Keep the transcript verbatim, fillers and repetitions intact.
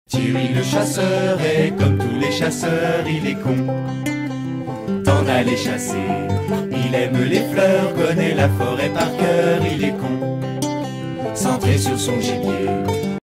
Thierry le chasseur est comme tous les chasseurs, il est con d'en aller chasser. Il aime les fleurs, connaît la forêt par cœur, il est con, centré sur son gibier.